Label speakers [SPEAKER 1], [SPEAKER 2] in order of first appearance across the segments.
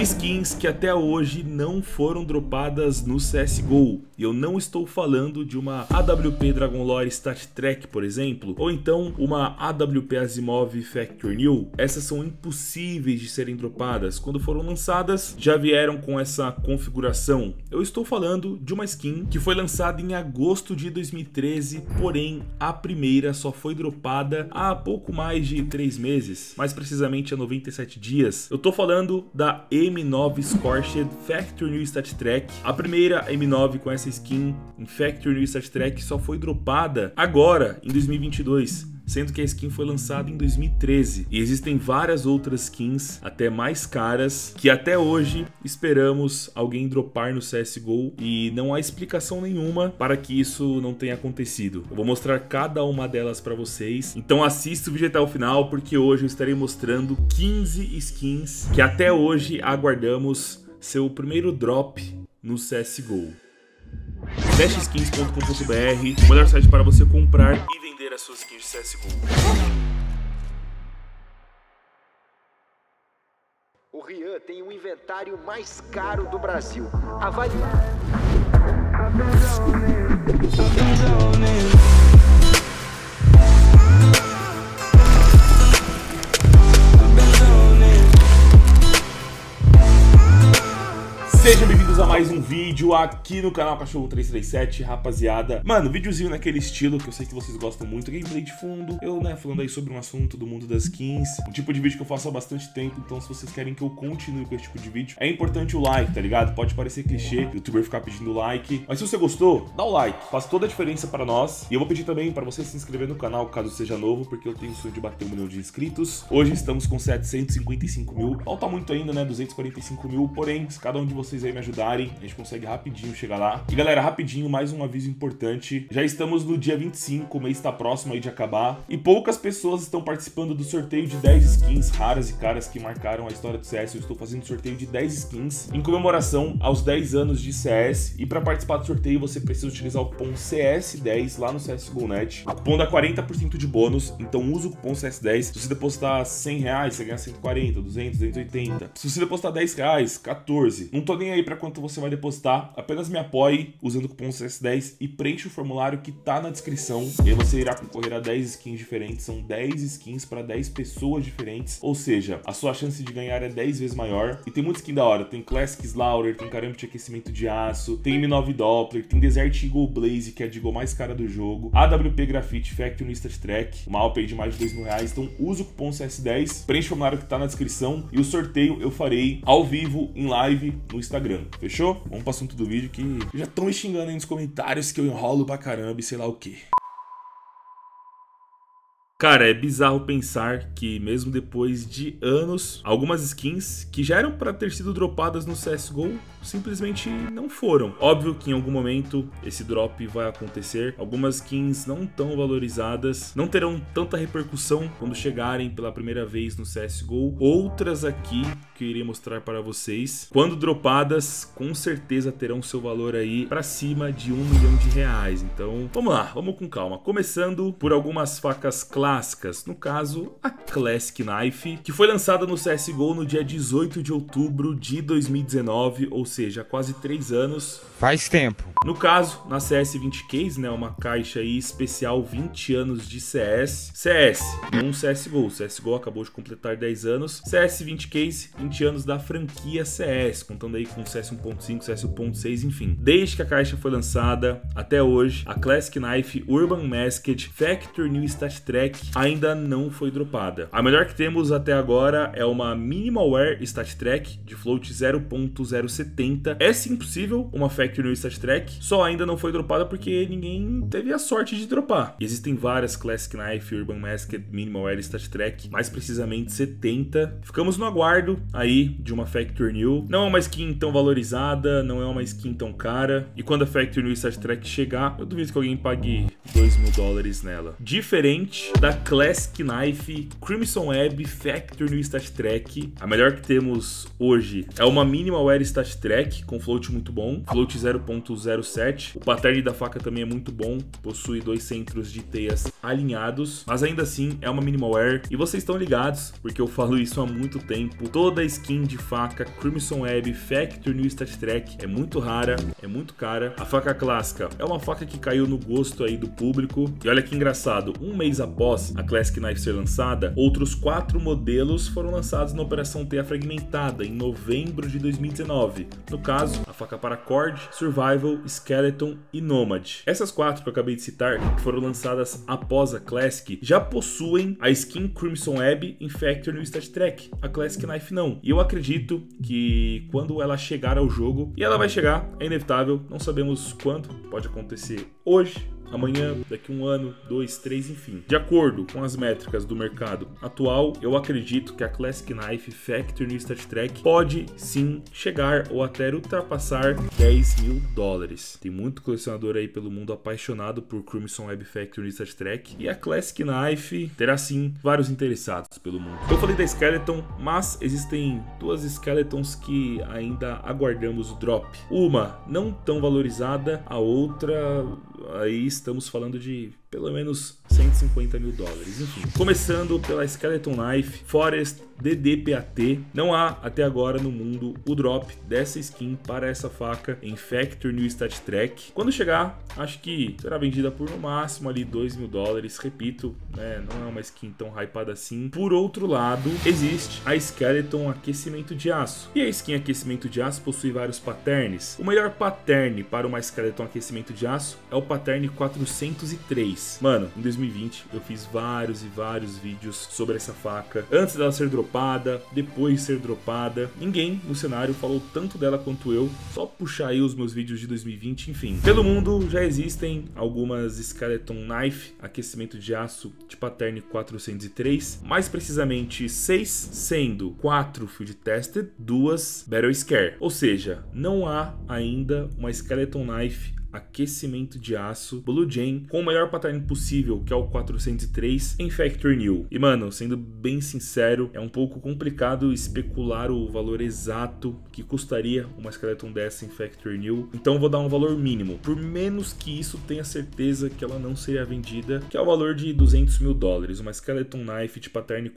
[SPEAKER 1] skins que até hoje não foram dropadas no CSGO. E eu não estou falando de uma AWP Dragon Lore Stat Track, por exemplo, ou então uma AWP Asimov Factor New. Essas são impossíveis de serem dropadas. Quando foram lançadas, já vieram com essa configuração. Eu estou falando de uma skin que foi lançada em agosto de 2013, porém a primeira só foi dropada há pouco mais de 3 meses, mais precisamente há 97 dias. Eu tô falando da M9 Scorched Factor New Stat Track. A primeira M9 com essa skin em Factor New Stat Track só foi dropada agora, em 2022. Sendo que a skin foi lançada em 2013. E existem várias outras skins, até mais caras, que até hoje esperamos alguém dropar no CSGO e não há explicação nenhuma para que isso não tenha acontecido. Eu vou mostrar cada uma delas para vocês, então assista o vídeo até o final, porque hoje eu estarei mostrando 15 skins que até hoje aguardamos seu primeiro drop no CSGO. Dashskins.com.br, o melhor site para você comprar e vender as suas skins de CSGO.
[SPEAKER 2] O Rian tem o inventário mais caro do Brasil. Avalie.
[SPEAKER 1] Sejam bem-vindos a mais um vídeo aqui no canal Cachorro 337, rapaziada. Mano, videozinho naquele estilo que eu sei que vocês gostam muito, gameplay de fundo. Eu, falando aí sobre um assunto do mundo das skins, um tipo de vídeo que eu faço há bastante tempo, então se vocês querem que eu continue com esse tipo de vídeo, é importante o like, tá ligado? Pode parecer clichê, youtuber ficar pedindo like, mas se você gostou, dá o like, faz toda a diferença pra nós. E eu vou pedir também pra você se inscrever no canal, caso seja novo, porque eu tenho o sonho de bater 1 milhão de inscritos. Hoje estamos com 755 mil, falta muito ainda, 245 mil, porém, se cada um de vocês aí me ajudarem, a gente consegue rapidinho chegar lá. E galera, rapidinho, mais um aviso importante. Já estamos no dia 25, o mês tá próximo aí de acabar. E poucas pessoas estão participando do sorteio de 10 skins raras e caras que marcaram a história do CS. Eu estou fazendo sorteio de 10 skins em comemoração aos 10 anos de CS. E para participar do sorteio, você precisa utilizar o cupom CS10 lá no CSGO.net. O cupom dá 40% de bônus, então usa o cupom CS10. Se você depositar 100 reais, você ganha 140, 200, 280. Se você depositar 10 reais, 14. Não tô nem aí para quanto você vai depositar, apenas me apoie usando o cupom CS10 e preencha o formulário que tá na descrição. E aí você irá concorrer a 10 skins diferentes, são 10 skins para 10 pessoas diferentes, ou seja, a sua chance de ganhar é 10 vezes maior. E tem muita skin da hora, tem Classic Slaughter, tem Caramba de aquecimento de aço, tem M9 Doppler, tem Desert Eagle Blaze, que é a Eagle mais cara do jogo, AWP Graffiti Factory Stat Track, uma AWP de mais de 2 mil reais, então usa o cupom CS10, preencha o formulário que tá na descrição e o sorteio eu farei ao vivo, em live, no Instagram. Fechou? Vamos pro assunto do vídeo que já estão me xingando aí nos comentários que eu enrolo pra caramba e sei lá o que. Cara, é bizarro pensar que mesmo depois de anos, algumas skins que já eram para ter sido dropadas no CSGO simplesmente não foram. Óbvio que em algum momento esse drop vai acontecer. Algumas skins não tão valorizadas não terão tanta repercussão quando chegarem pela primeira vez no CSGO. Outras aqui que eu irei mostrar para vocês, quando dropadas, com certeza terão seu valor aí para cima de 1 milhão de reais. Então, vamos lá, vamos com calma. Começando por algumas facas clássicas, no caso, a Classic Knife, que foi lançada no CSGO no dia 18 de outubro de 2019, ou seja, há quase 3 anos.
[SPEAKER 3] Faz tempo. No
[SPEAKER 1] caso, na CS 20 Case, uma caixa aí especial 20 anos de CS. CS, não CSGO. CSGO acabou de completar 10 anos. CS 20 Case, 20 anos da franquia CS, contando aí com CS 1.5, CS 1.6, enfim. Desde que a caixa foi lançada até hoje, a Classic Knife Urban Masked Factor New Stat Track ainda não foi dropada. A melhor que temos até agora é uma Minimalware Stat Track de float 0.070. É sim possível uma Factor New Stat Track, só ainda não foi dropada porque ninguém teve a sorte de dropar. E existem várias Classic Knife Urban Masked Minimalware Stat Track, mais precisamente 70. Ficamos no aguardo aí de uma Factor New. Não é uma skin tão valorizada, não é uma skin tão cara. E quando a Factor New Stat Track chegar, eu duvido que alguém pague $2.000 nela. Diferente da Classic Knife Crimson Web Factor New Stat Track, a melhor que temos hoje é uma Minimalware Stat Track Trek, com float muito bom, float 0.07. O pattern da faca também é muito bom, possui 2 centros de teias alinhados, mas ainda assim é uma minimal wear. E vocês estão ligados, porque eu falo isso há muito tempo, toda skin de faca Crimson Web Factory New Stat Trek é muito rara, é muito cara. A faca clássica é uma faca que caiu no gosto aí do público. E olha que engraçado, um mês após a Classic Knife ser lançada, outros 4 modelos foram lançados na Operação Teia Fragmentada em novembro de 2019. No caso, a faca Paracord, Survival, Skeleton e Nomad. Essas 4 que eu acabei de citar, que foram lançadas após a Classic, já possuem a skin Crimson Web em Factory New Stat Trek. A Classic Knife não. E eu acredito que quando ela chegar ao jogo, e ela vai chegar, é inevitável, não sabemos quando, pode acontecer hoje, amanhã, daqui 1 ano, 2, 3, enfim. De acordo com as métricas do mercado atual, eu acredito que a Classic Knife Factory New Stat Trek pode sim chegar ou até ultrapassar $10 mil. Tem muito colecionador aí pelo mundo apaixonado por Crimson Web Factory New Stat Trek, e a Classic Knife terá sim vários interessados pelo mundo. Eu falei da Skeleton, mas existem 2 Skeletons que ainda aguardamos o drop. Uma não tão valorizada, a outra aí estamos falando de pelo menos $150 mil. Enfim, começando pela Skeleton Knife Forest DDPAT, não há até agora no mundo o drop dessa skin para essa faca em Factory New Stat Trek. Quando chegar, acho que será vendida por no máximo ali $2 mil. Repito, né, não é uma skin tão hypada assim. Por outro lado, existe a Skeleton Aquecimento de Aço. E a skin Aquecimento de Aço possui vários patterns. O melhor pattern para uma Skeleton Aquecimento de Aço é o pattern 403. Mano, em 2020 eu fiz vários e vários vídeos sobre essa faca, antes dela ser dropada, depois de ser dropada. Ninguém no cenário falou tanto dela quanto eu, só puxar aí os meus vídeos de 2020, enfim. Pelo mundo já existem algumas Skeleton Knife Aquecimento de Aço de pattern 403, mais precisamente 6, sendo 4 Field Tested, 2 Battle Scare. Ou seja, não há ainda uma Skeleton Knife Aquecimento de Aço Blue Jay com o melhor pattern possível, que é o 403 em Factory New. E mano, sendo bem sincero, é um pouco complicado especular o valor exato que custaria uma Skeleton dessa em Factory New, então vou dar um valor mínimo. Por menos que isso, tenha certeza que ela não seria vendida, que é o valor de $200 mil. Uma Skeleton Knife de pattern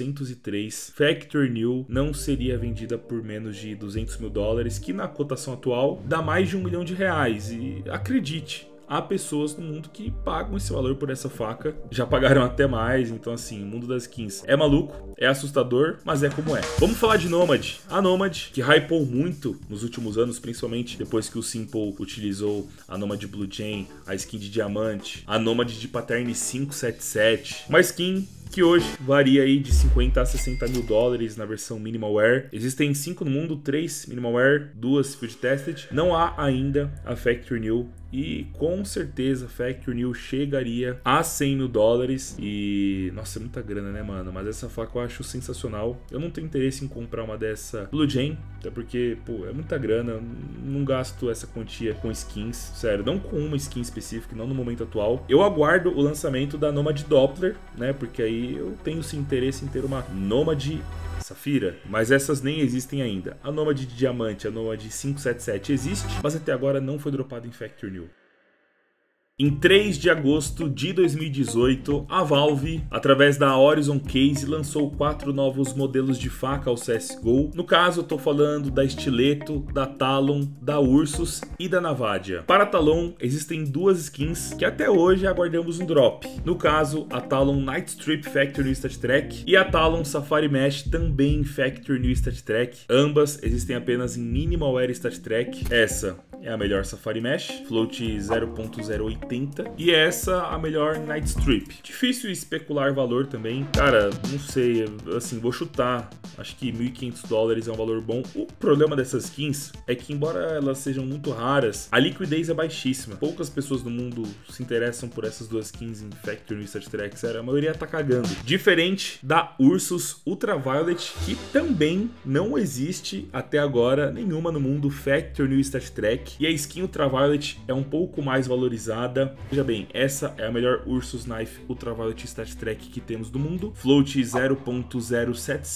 [SPEAKER 1] 403 Factory New não seria vendida por menos de $200 mil, que na cotação atual dá mais de R$1 milhão. E acredite, há pessoas no mundo que pagam esse valor por essa faca, já pagaram até mais. Então assim, o mundo das skins é maluco, é assustador, mas é como é. Vamos falar de Nomad. A Nomad, que hypou muito nos últimos anos, principalmente depois que o Simple utilizou a Nomad Blue Jay, a skin de diamante, a Nomad de pattern 577, uma skin que hoje varia aí de $50 a $60 mil na versão Minimal Wear. Existem 5 no mundo, 3 Minimal Wear, 2 Field Tested. Não há ainda a Factory New, e com certeza Factory New chegaria a $100 mil. E nossa, é muita grana, né, mano? Mas essa faca eu acho sensacional. Eu não tenho interesse em comprar uma dessa Blue Jay, até porque, pô, é muita grana. Não gasto essa quantia com skins, sério, não com uma skin específica, não no momento atual. Eu aguardo o lançamento da Nomad Doppler, né, porque aí eu tenho sim interesse em ter uma Nomad Safira, mas essas nem existem ainda. A Nomad de diamante, a Nomad 577 existe, mas até agora não foi dropada em Factory New. Em 3 de agosto de 2018, a Valve, através da Horizon Case, lançou 4 novos modelos de faca ao CSGO. No caso, eu tô falando da Stiletto, da Talon, da Ursus e da Navadia. Para a Talon, existem 2 skins que até hoje aguardamos um drop. No caso, a Talon Night Strip Factory New Stat Trek e a Talon Safari Mesh também em Factory New Stat Trek. Ambas existem apenas em Minimal Wear Stat Trek. Essa é a melhor Safari Mesh, float 0.080, e essa a melhor Night Strip. Difícil especular valor também, cara, não sei, assim, vou chutar, acho que $1.500 é um valor bom. O problema dessas skins é que, embora elas sejam muito raras, a liquidez é baixíssima. Poucas pessoas no mundo se interessam por essas 2 skins em Factory New Stat Trek, sério, a maioria tá cagando. Diferente da Ursus Ultraviolet, que também não existe até agora nenhuma no mundo Factory New Stat Trek. E a skin Ultraviolet é um pouco mais valorizada. Veja bem, essa é a melhor Ursus Knife Ultraviolet Stat Trek que temos do mundo. Float 0.0700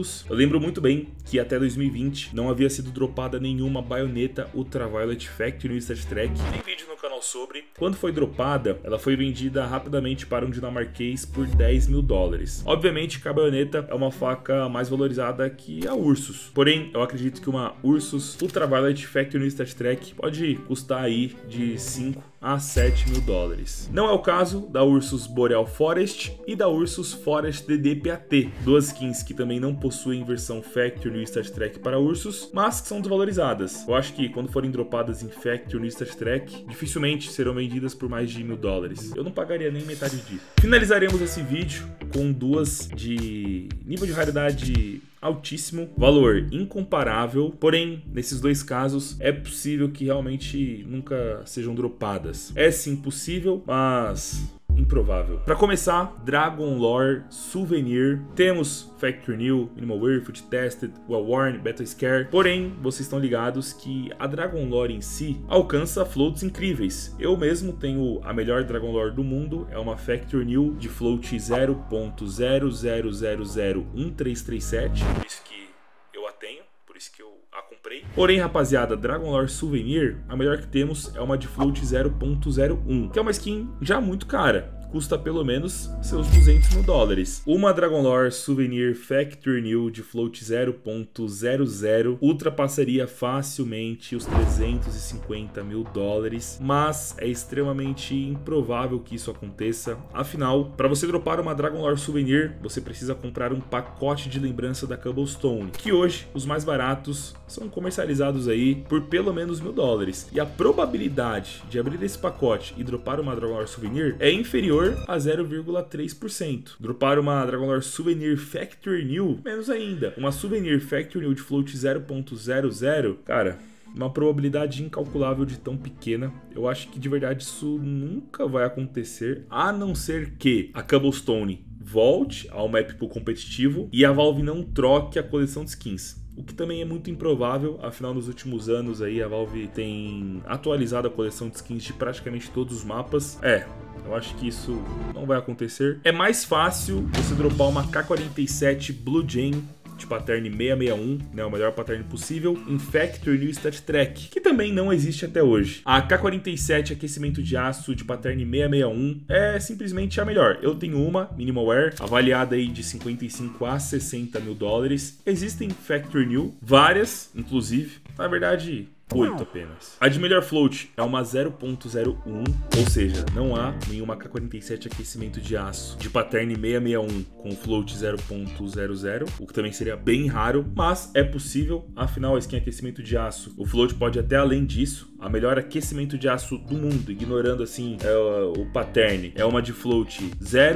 [SPEAKER 1] Ursus. Eu lembro muito bem que até 2020 não havia sido dropada nenhuma baioneta Ultraviolet Factory no Stat Trek. Tem vídeo no canal sobre. Quando foi dropada, ela foi vendida rapidamente para um dinamarquês por 10 mil dólares. Obviamente que a baioneta é uma faca mais valorizada que a Ursus. Porém, eu acredito que uma Ursus Ultraviolet Factory no Stat Trek pode custar aí de 5 a 7 mil dólares. Não é o caso da Ursus Boreal Forest e da Ursus Forest DD-PAT, duas skins que também não possuem versão Factory no Stat Trek para Ursus, mas que são desvalorizadas. Eu acho que quando forem dropadas em Factory no Stat Trek, dificilmente serão vendidas por mais de 1.000 dólares. Eu não pagaria nem metade disso. Finalizaremos esse vídeo com duas de nível de raridade altíssimo, valor incomparável, porém, nesses dois casos, é possível que realmente nunca sejam dropadas. É sim possível, mas improvável. Para começar, Dragon Lore Souvenir. Temos Factory New, Minimal Wear, Foot Tested, Well Worn, Battle Scare. Porém, vocês estão ligados que a Dragon Lore em si alcança floats incríveis. Eu mesmo tenho a melhor Dragon Lore do mundo, é uma Factory New de float 0.00001337. Por isso que eu a tenho, por isso que eu a comprei. Porém, rapaziada, Dragon Lore Souvenir, a melhor que temos é uma de float 0.01, que é uma skin já muito cara. Custa pelo menos seus 200 mil dólares. Uma Dragon Lore Souvenir Factory New de float 0.00 ultrapassaria facilmente os 350 mil dólares, mas é extremamente improvável que isso aconteça. Afinal, para você dropar uma Dragon Lore Souvenir, você precisa comprar um pacote de lembrança da Cobblestone, que hoje os mais baratos são comercializados aí por pelo menos 1.000 dólares. E a probabilidade de abrir esse pacote e dropar uma Dragon Lore Souvenir é inferior a 0,3%. Dropar uma Dragon Lore Souvenir Factory New, menos ainda. Uma Souvenir Factory New de float 0.00, cara, uma probabilidade incalculável de tão pequena. Eu acho que de verdade isso nunca vai acontecer, a não ser que a Cobblestone volte ao map pool competitivo e a Valve não troque a coleção de skins. O que também é muito improvável, afinal nos últimos anos aí a Valve tem atualizado a coleção de skins de praticamente todos os mapas. Eu acho que isso não vai acontecer. É mais fácil você dropar uma K-47 Blue Jay de pattern 661, né, o melhor pattern possível, em Factory New Stat Trek, que também não existe até hoje. A K-47 aquecimento de aço de pattern 661 é simplesmente a melhor. Eu tenho uma, Minimal Wear, avaliada aí de 55 a 60 mil dólares. Existem Factory New, várias, inclusive. Na verdade, 8 apenas. A de melhor float é uma 0.01, ou seja, não há nenhuma K-47 aquecimento de aço de pattern 661 com float 0.00, o que também seria bem raro, mas é possível, afinal a skin aquecimento de aço, o float pode até além disso. A melhor aquecimento de aço do mundo, ignorando assim o pattern, é uma de float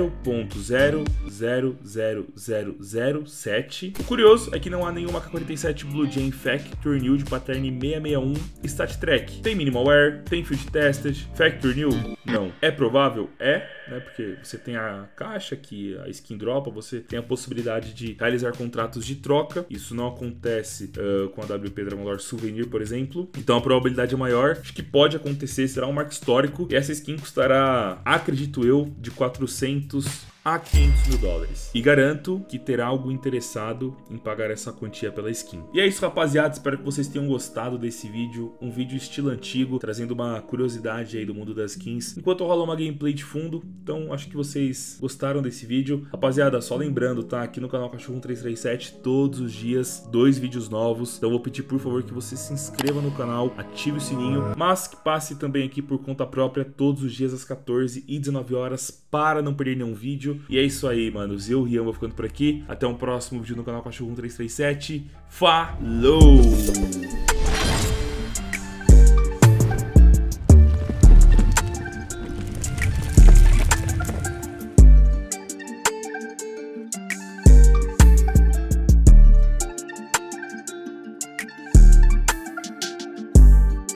[SPEAKER 1] 0.00007. O curioso é que não há nenhuma K-47 Blue Jay Factory New de pattern 661 Stat Trek. Tem Minimal Wear, tem Field Tested, Factory New? Não. É provável? É, né? Porque você tem a caixa que a skin dropa, você tem a possibilidade de realizar contratos de troca. Isso não acontece com a WP Dragon Lore Souvenir, por exemplo. Então a probabilidade é maior. Acho que pode acontecer, será um marco histórico. E essa skin custará, acredito eu, de 400 a 500 mil dólares. E garanto que terá algo interessado em pagar essa quantia pela skin. E é isso, rapaziada. Espero que vocês tenham gostado desse vídeo. Um vídeo estilo antigo, trazendo uma curiosidade aí do mundo das skins. Enquanto rola uma gameplay de fundo. Então, acho que vocês gostaram desse vídeo. Rapaziada, só lembrando, tá? Aqui no canal Cachorro 1337, todos os dias, 2 vídeos novos. Então, vou pedir, por favor, que você se inscreva no canal, ative o sininho. Mas que passe também aqui por conta própria, todos os dias às 14 e 19 horas, para não perder nenhum vídeo. E é isso aí, manos. Eu, Rian, vou ficando por aqui. Até um próximo vídeo no canal Cachorro 1337. Falou!